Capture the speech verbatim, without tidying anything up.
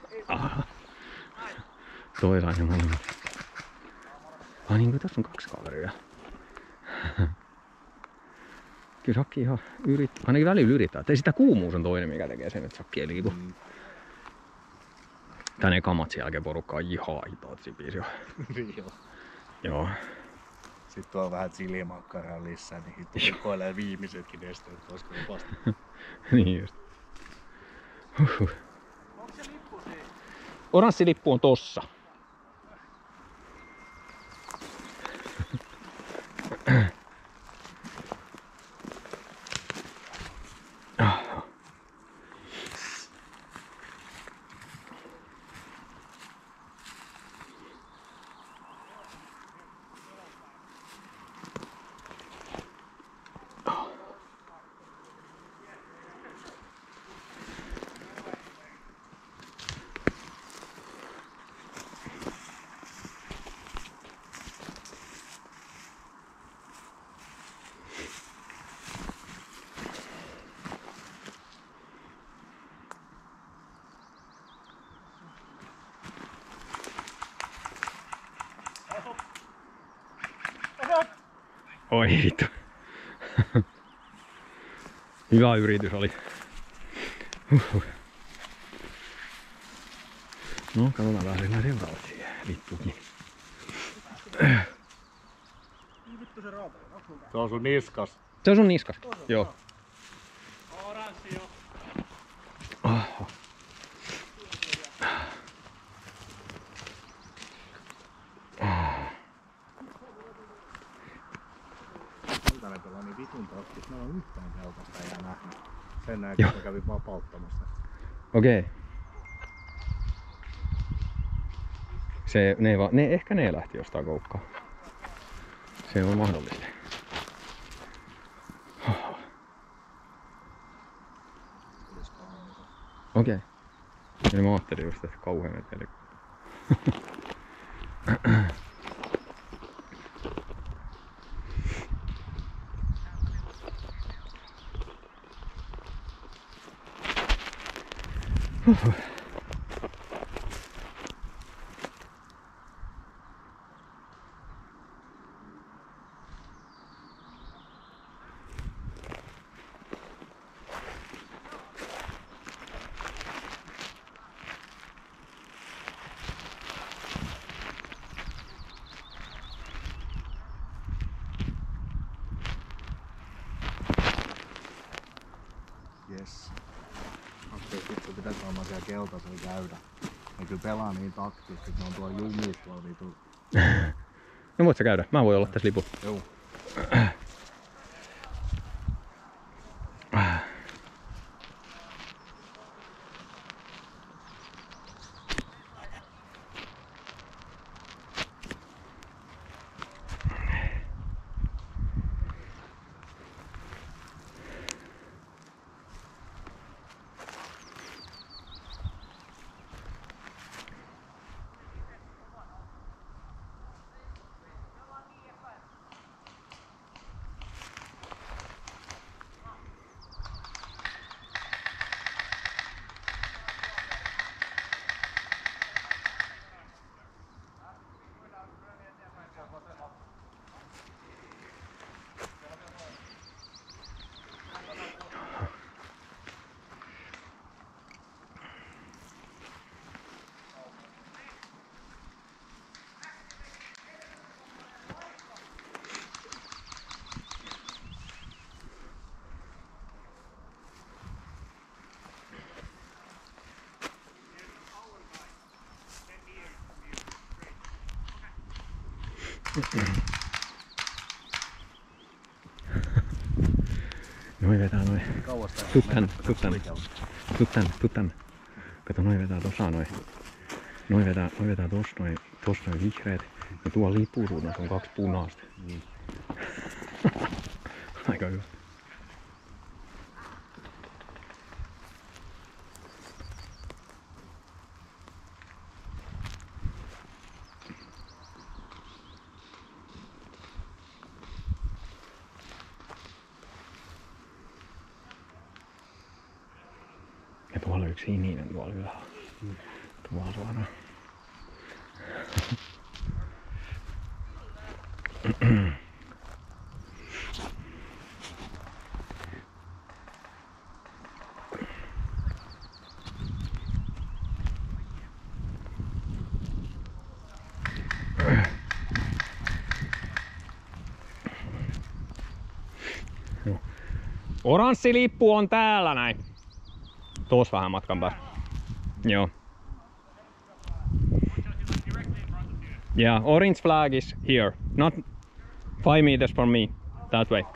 Aha. Toi sai molemmat. Ai niinku tässä on kaksi kaveria. Kyllä Sakki ihan yrittää, ainakin välillä yrittää. Ei sitä kuumuus on toinen, mikä tekee sen, että Sakki ei liiku. Mm. Tän eka matsin jälkeen porukka on ihan hitaat sipis jo. Joo. Joo. Sitten tuo vähän chilimakkaraa lisää, niin tukoilee viimeisetkin nesteet, koska vasta. Niin just. Huhhuh. Onko se lippu siinä? Oranssi lippu on tossa. Oi vittu. Hyvä yritys oli. Huhhuh. No, katsotaan pääsee seuraavat siihen lippukin. Vittu se raata. Se on sun niskas. Se on sun niskas. Joo. Oranssi jo. Aha. Iltainen pelaa niin vitun tarkki, että mä oon yhtään keltaista enää nähnyt. Sen näin, kun mä kävin vapauttamassa. Okei. Okay. Se, ne, va, ne, ehkä ne lähti jostain koukkaan. Se on mahdollista. Okei. Okay. Ja mä ajattelin just, että kauhean meteli. Jes. Okei, sit sun pitäis varmaan siellä keltaisella käydä. Ne kyllä pelaa niin taktisesti, että ne on tuolla jumissa tuolla vitu. No voit sä käydä? Mä voin olla tässä lipu. Joo. Noi vetää noin. Tuu tän, tuu tän. Tuu tän, tuu tän. Kato, noi vetää tossa noin. Noi vetää, noi vetää tossa noin, tossa noin vihreät. Ja tuolla lippusuunnassa on kaksi punaista. Mm. Aika hyvä. Ja tuolla on yksi sininen tuolla ylhäällä. Mm. Tuolla suoraan. Oranssi lippu on täällä näin. Tuossa vähän matkan päästä. Joo. Yeah, orange flag is here. Not five meters from me. That way.